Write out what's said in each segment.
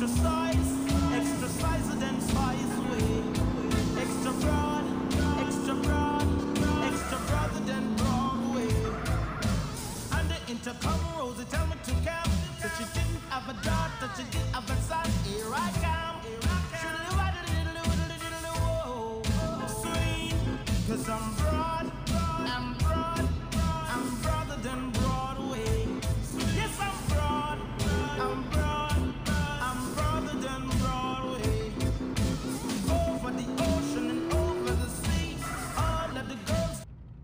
extra size than spice way. Extra broad, extra broad, extra broader than Broadway. And the intercom Rosie tell me to come. That she didn't have a daughter, she did have a son. Here I come. Sweet, 'cause I'm broad, I'm broad, I'm broader than Broadway. Yes, I'm broad, I'm broad, I'm broader than Broadway. Over the ocean and over the sea, all of the girls.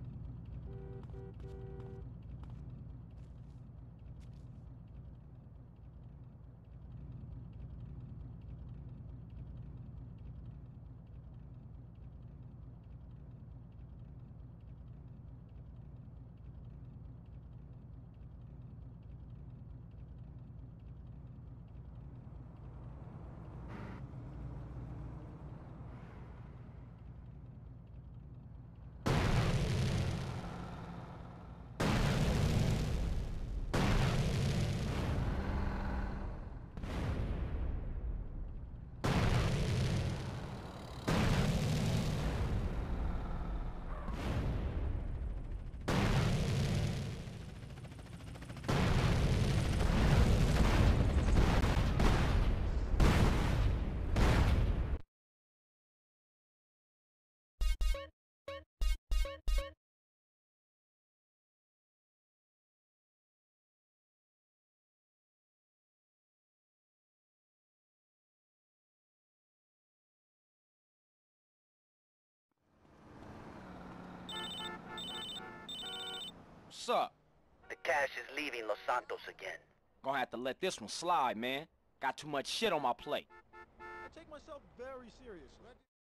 What's up? The cash is leaving Los Santos again. Gonna have to let this one slide, man. Got too much shit on my plate. I take myself very seriously.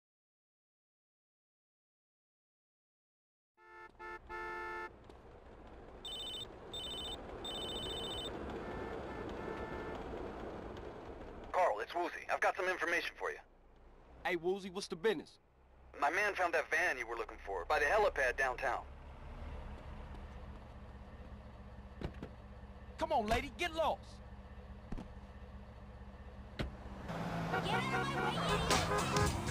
Carl, it's Woozy. I've got some information for you. Hey, Woozy, what's the business? My man found that van you were looking for by the helipad downtown. Come on, lady, get lost. Get out of my way, idiot!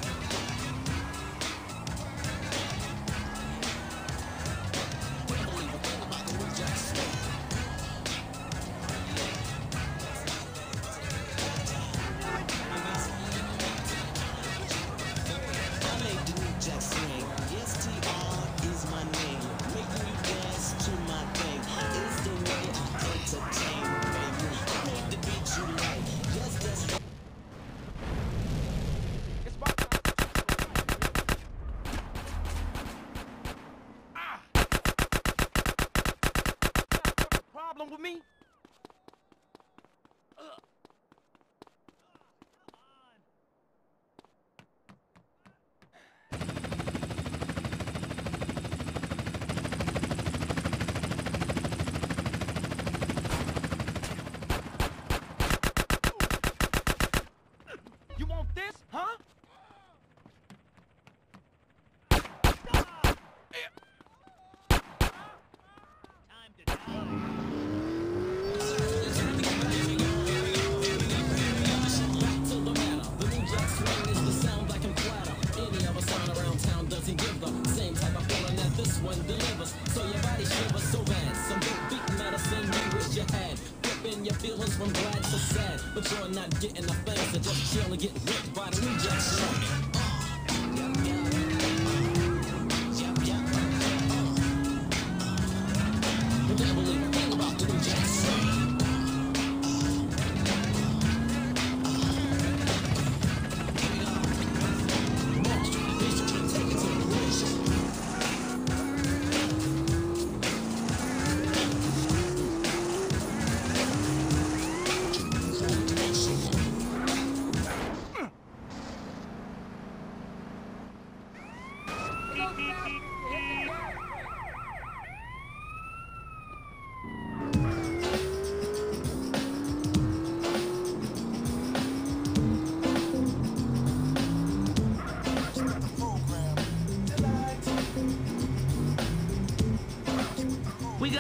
It's my time. Ah! Got a problem with me? You want this, huh? Feelings from glad to sad, but you're not getting the thing, so just chill and get ripped by the New Jack Swing. You can't believe a thing about the New Jack Swing.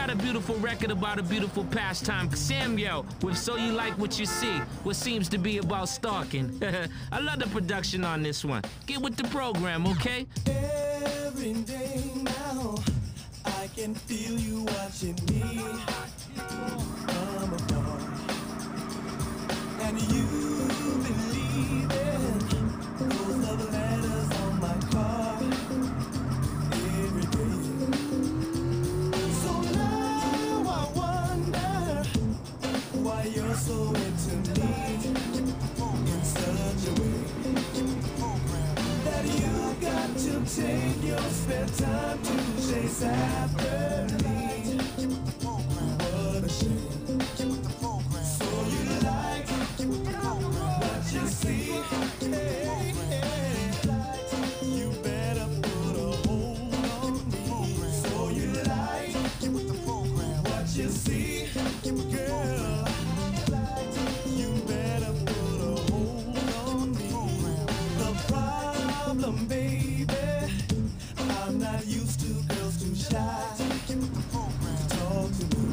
got a beautiful record about a beautiful pastime. Samuel with So You Like What You See, what seems to be about stalking. I love the production on this one. Get with the program, okay? Every day now, I can feel you watching me from afar, and you believe in those love letters on my car every day. So now I wonder why you're so into me in such a way that you got to take your spare time to chase after me. What a shame. So you like what you see. Hey, hey. You better put a hold on me. So you like what you see, girl. You better put a hold on me. The problem, baby, I'm not used to girls too shy to talk to me.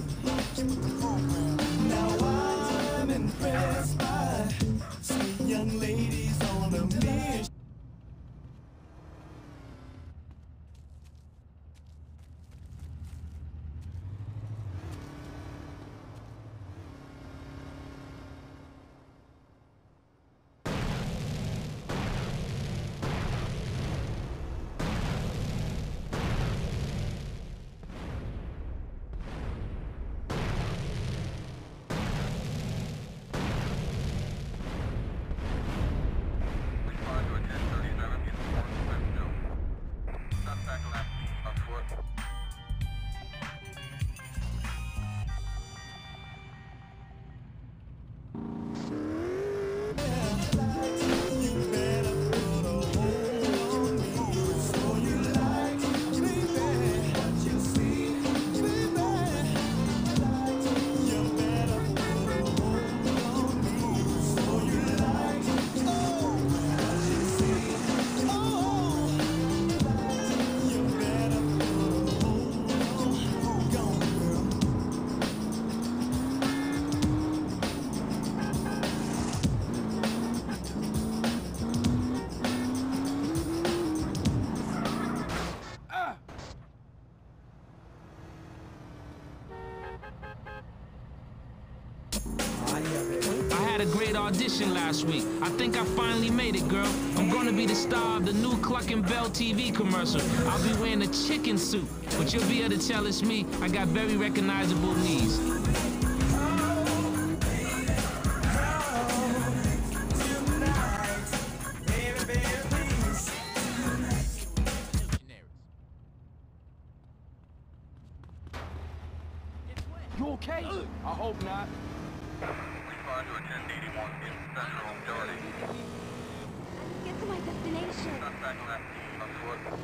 Now I'm impressed by sweet young ladies on a mission. I had a great audition last week. I think I finally made it, girl. I'm gonna be the star of the new Cluck and Bell TV commercial. I'll be wearing a chicken suit, but you'll be able to tell it's me. I got very recognizable knees. You okay? I hope not. Respond to a 1081 in Central Jordan. Get to my destination. Suspect left on foot.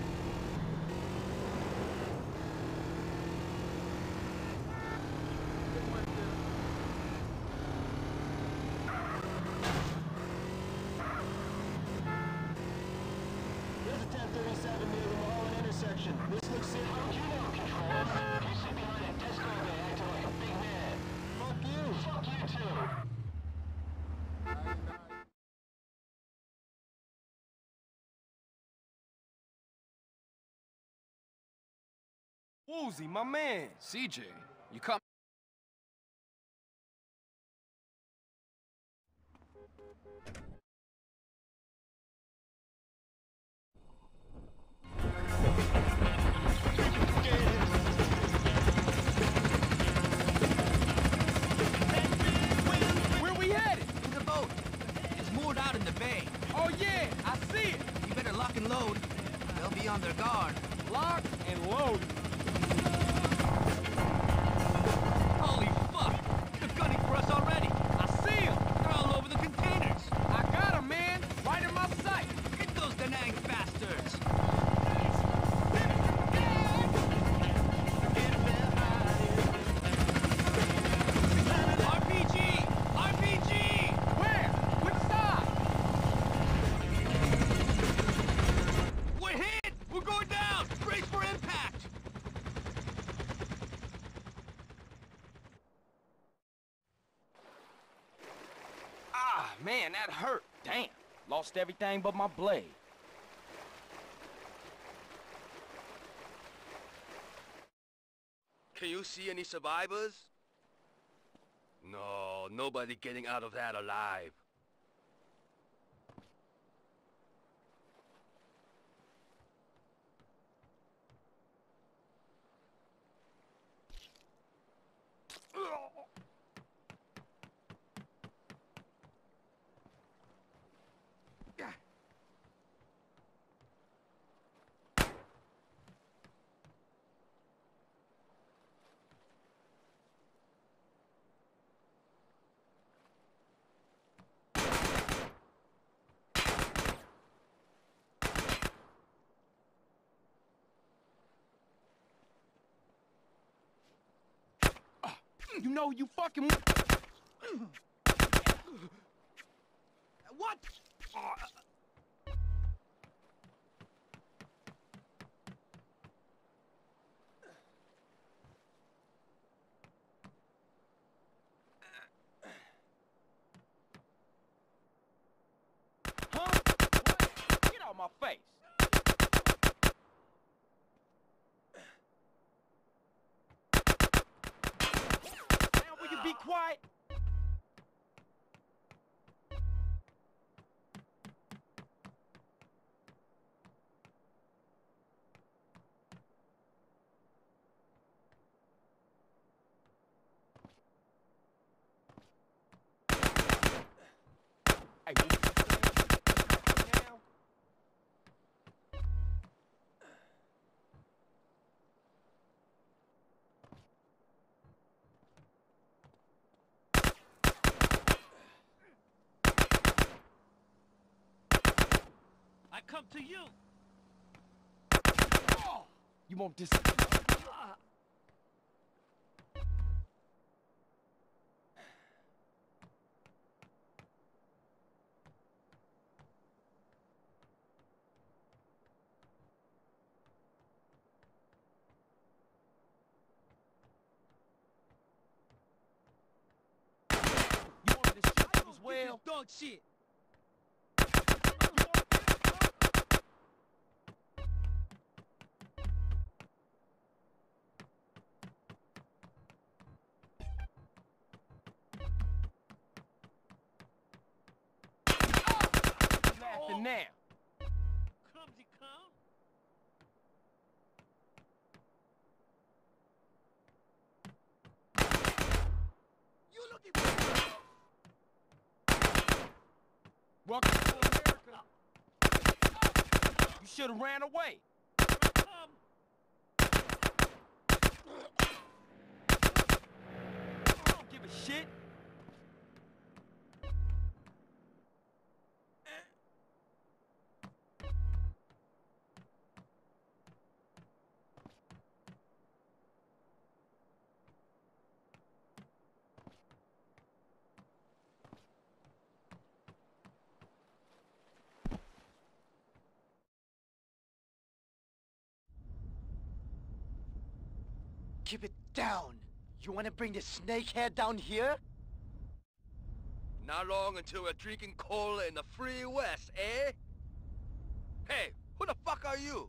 There's a 1037 near the Mulholland intersection. This looks safe. You know, Control. You sit behind a disco bay acting like a big man. Fuck you. Fuck you too. Woozy, my man. CJ, you come. Where we headed? In the boat. It's moored out in the bay. Oh yeah, I see it. You better lock and load. They'll be on their guard. Lock and load. Holy fuck! They're gunning for us already. I see them. They're all over the containers. I got them, man. Right in my sight. Get those Da Nang bastards. RPG! RPG! Where? Which side? We're hit! We're going down! Brace for impact! Man, that hurt. Damn. Lost everything but my blade. Can you see any survivors? No, nobody getting out of that alive. You know you fucking... What? Huh? Get out my face. Now will you be quiet? Hey, will you stand now? I come to you. Oh, you won't dis... You want this shit as well? Dog shit. Laughing now. Clumsy clown. You looking for... Welcome to America. You should have ran away. Come. I don't give a shit. Keep it down. You want to bring the snakehead down here? Not long until we're drinking cola in the free west, eh? Hey, who the fuck are you?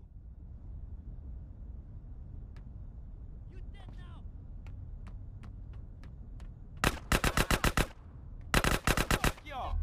You dead now. Fuck y'all.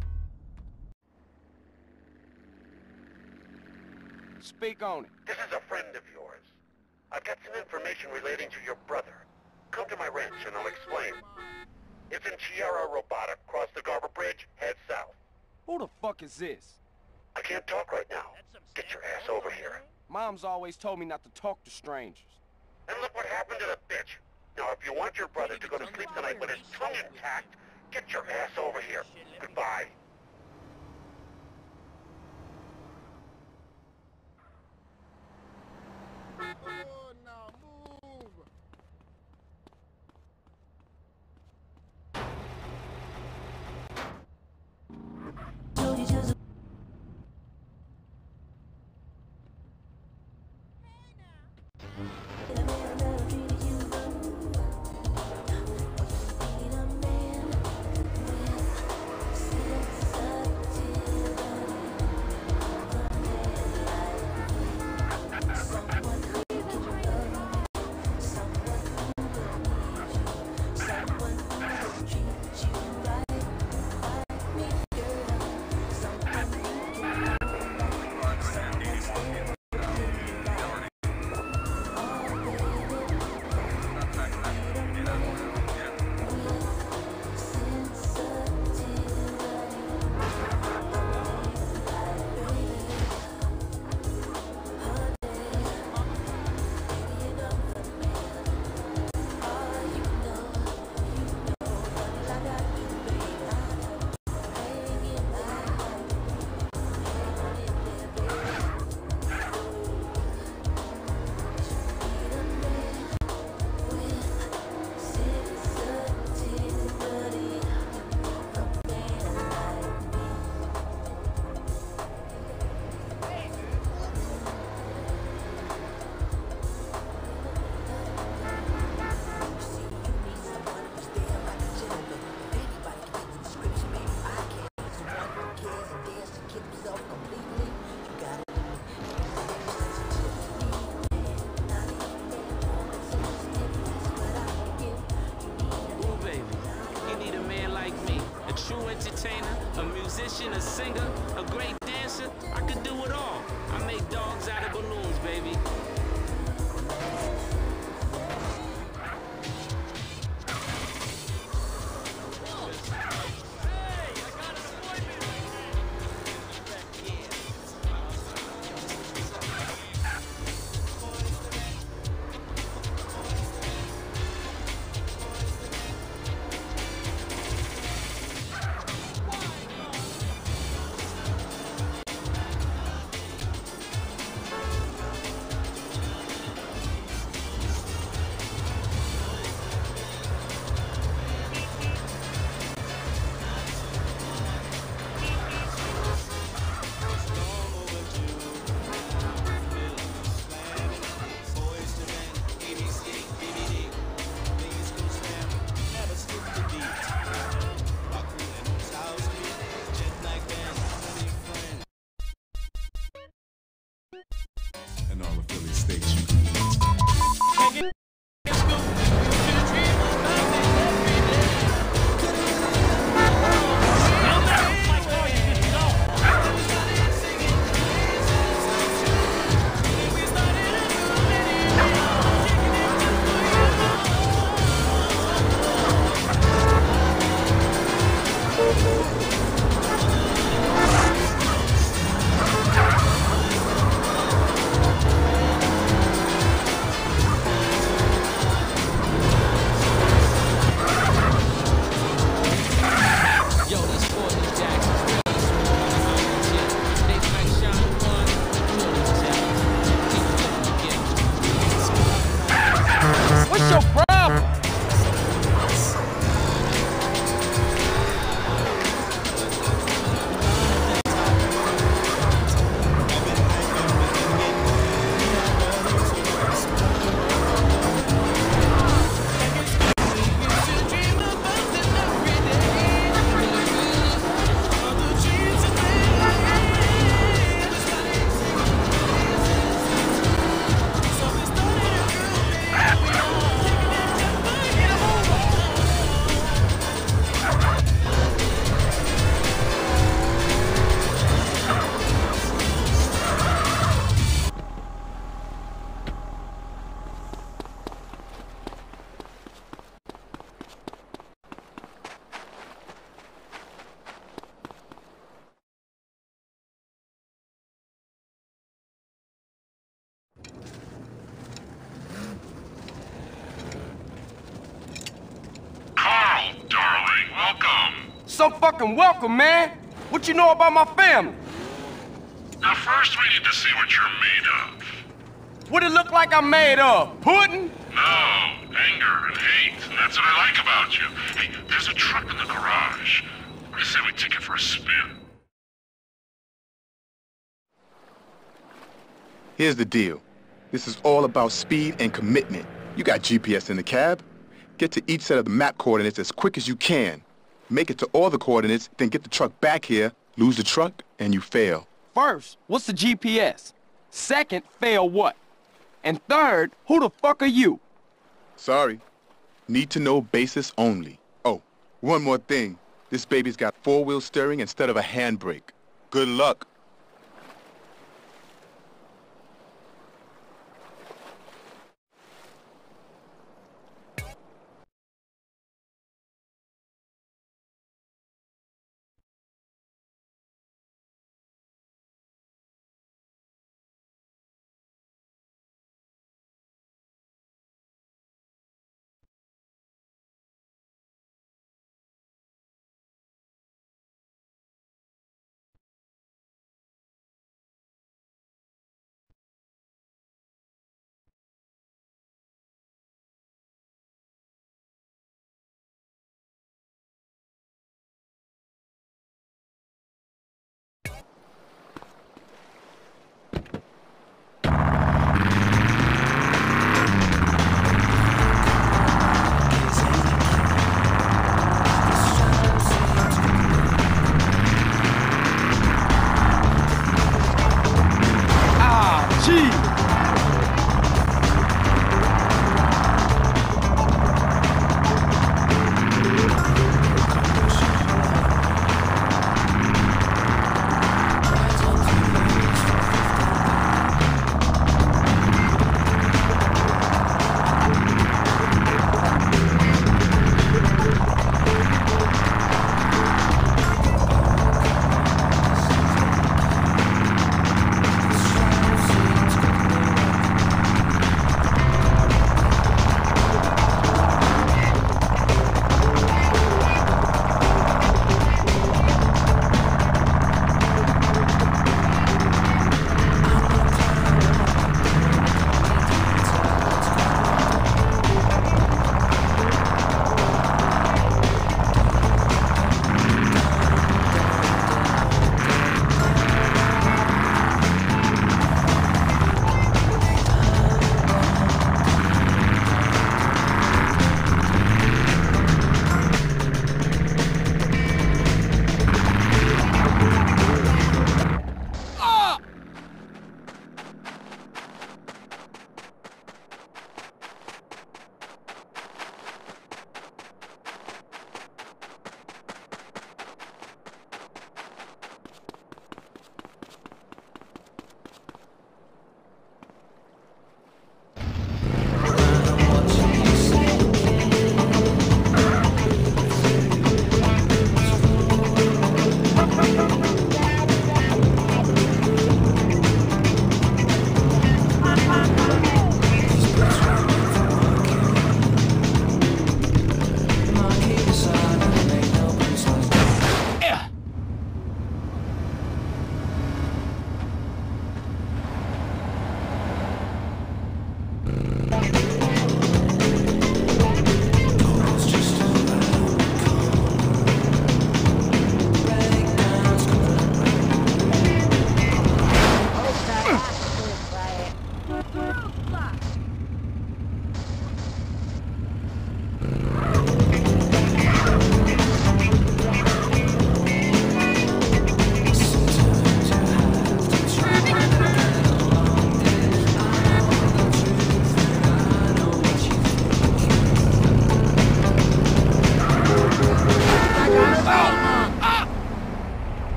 Speak on it. This is a friend of yours. I've got some information relating to your brother. Come to my ranch and I'll explain. It's in Chiara Robotic. Cross the Garber Bridge, head south. Who the fuck is this? I can't talk right now. Get your ass over here. Mom's always told me not to talk to strangers. And look what happened to the bitch. Now, if you want your brother to go to sleep tonight with his tongue intact, get your ass over here. Goodbye. Ooh, baby, you need a man like me. A true entertainer, a musician, a singer, a great dancer. I could do it all. I make dogs out of balloons, baby. And all the Philly states you can eat. Yo, these Courtney Jacksons really smooth on the yeah. They like Sean Paul, you know these talents. Keep getting What's your problem? Carl, darling, welcome. So fucking welcome, man. What you know about my family? Now first we need to see what you're made of. What it look like I'm made of? Pudding? No, anger and hate, and that's what I like about you. Hey, there's a truck in the garage. I say we take it for a spin. Here's the deal. This is all about speed and commitment. You got GPS in the cab. Get to each set of the map coordinates as quick as you can. Make it to all the coordinates, then get the truck back here, lose the truck, and you fail. First, what's the GPS? Second, fail what? And third, who the fuck are you? Sorry. Need to know basis only. Oh, one more thing. This baby's got four-wheel steering instead of a handbrake. Good luck.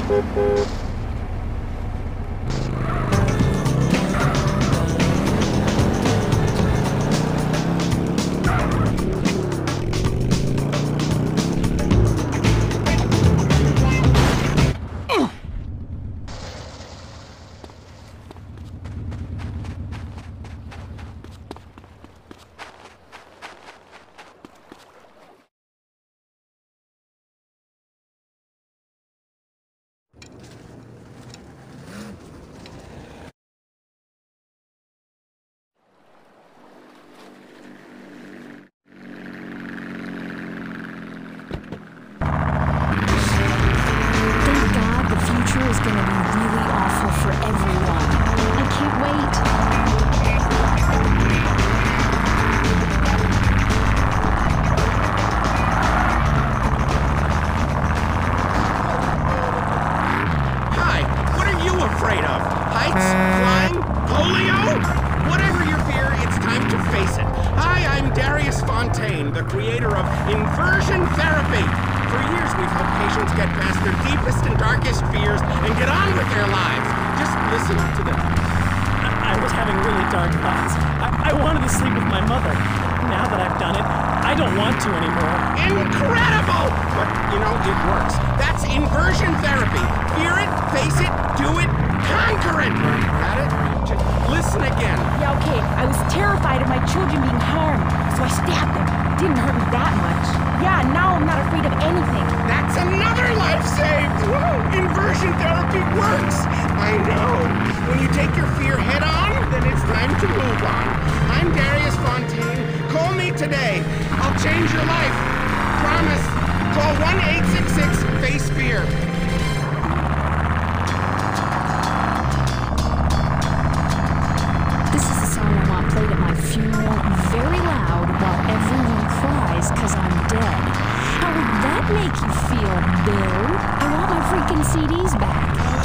Is going to be really awful for everyone. I can't wait. Hi, what are you afraid of? Heights? Flying? Polio? Whatever your fear, it's time to face it. Hi, I'm Darius Fontaine, the creator of Inversion Therapy. For years, we've helped patients get past their deepest and darkest fears and get on with their lives. Just listen to them. I was having really dark thoughts. I wanted to sleep with my mother. Now that I've done it, I don't want to anymore. Incredible! But, you know, it works. That's inversion therapy. Fear it, face it, do it, conquer it! Got it? Just listen again. Yeah, okay. I was terrified of my children being harmed, so I stabbed them. Didn't hurt me that much. Yeah, now I'm not afraid of anything. That's another life saved! Whoa! Inversion therapy works! I know. When you take your fear head on, then it's time to move on. I'm Darius Fontaine. Call me today. I'll change your life. Promise. Call 1-866-FACE-FEAR. This is the song I want played at my funeral very loud while everyone cries because I'm dead. How would that make you feel, Bill? I want my freaking CDs back.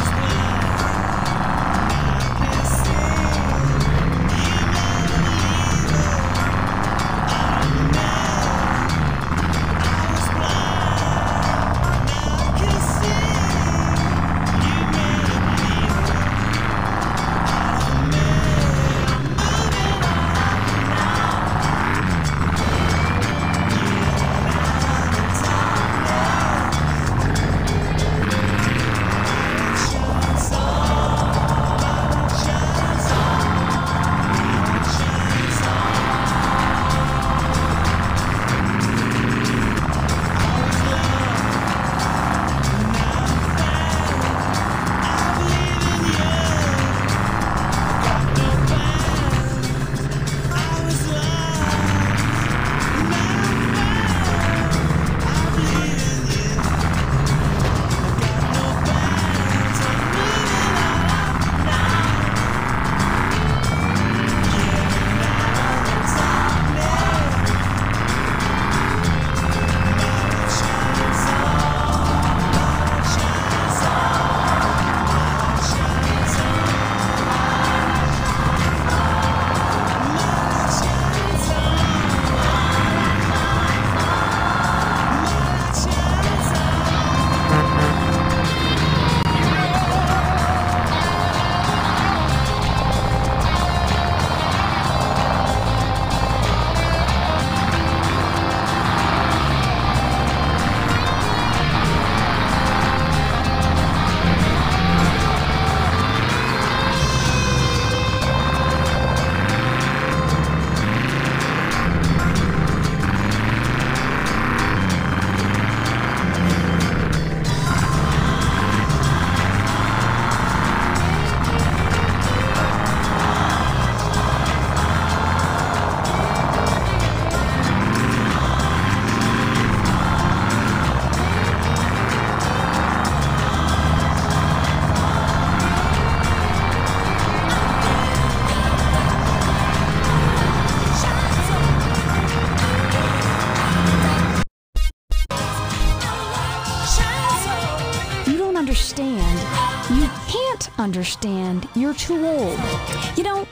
You can't understand. You're too old. You know...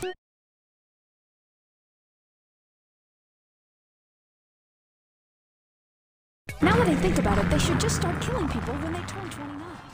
Now that I think about it, they should just start killing people when they turn 29.